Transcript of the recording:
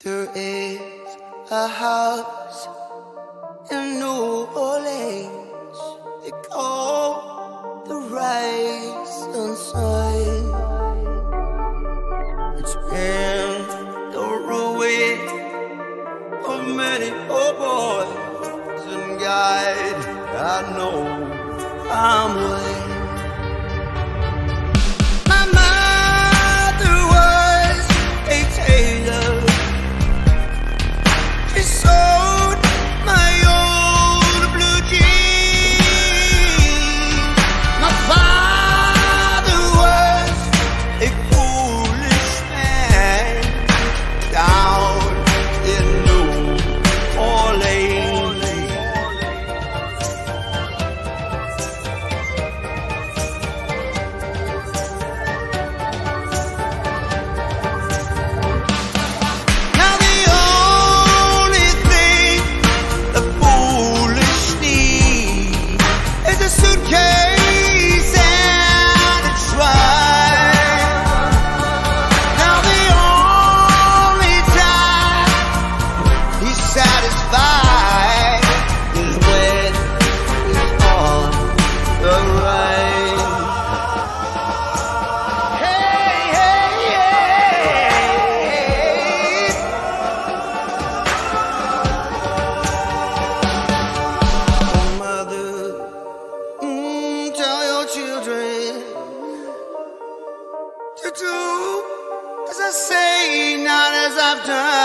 There is a house in New Orleans they call the Rising Sun. It's been the ruin of many boys and guide. I know I'm one. My mother was a tailor. She sewed my old blue jeans. My father was a foolish man down in New Orleans. Now the only thing the foolish need is a suitcase and a trunk. Now the only time he's satisfied is when he's on the run. Hey, hey, hey. Mother, tell your children to do as I say, not as I've done.